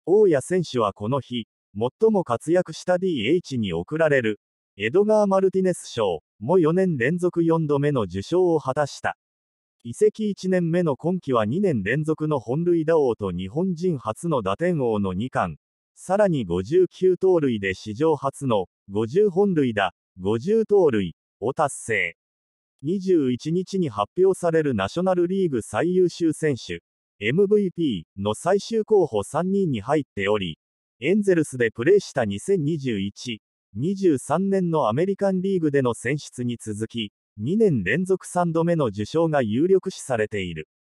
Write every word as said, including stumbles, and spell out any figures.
大谷選手はこの日、最も活躍した ディーエイチ に贈られる、エドガー・マルティネス賞もよねん連続よんどめの受賞を果たした。移籍いちねんめの今季はにねん連続の本塁打王と日本人初の打点王のに冠、さらにごじゅうきゅう盗塁で史上初のごじゅう本塁打、ごじゅう盗塁を達成。にじゅういちにちに発表されるナショナルリーグ最優秀選手、エムブイピー の最終候補さんにんに入っており、エンゼルスでプレーしたにせんにじゅういち、にじゅうさんねんのアメリカンリーグでの選出に続き、にねん連続さんどめの受賞が有力視されている。